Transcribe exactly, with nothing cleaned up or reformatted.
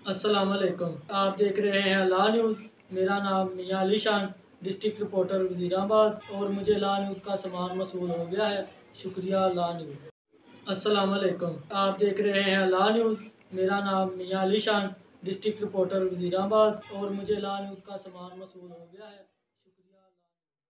अस्सलाम वालेकुम। आप देख रहे हैं ला न्यूज़। मेरा नाम मियां अली शान, डिस्ट्रिक्ट रिपोर्टर वज़ीराबाद, और मुझे ला न्यूज़ का सामान मसूल हो गया है। शुक्रिया ला न्यूज़। अस्सलाम वालेकुम। आप देख रहे हैं ला न्यूज़। मेरा नाम मियां अली शान, डिस्ट्रिक्ट रिपोर्टर वज़ीराबाद, और मुझे ला न्यूज़ का सामान मसूल हो गया है।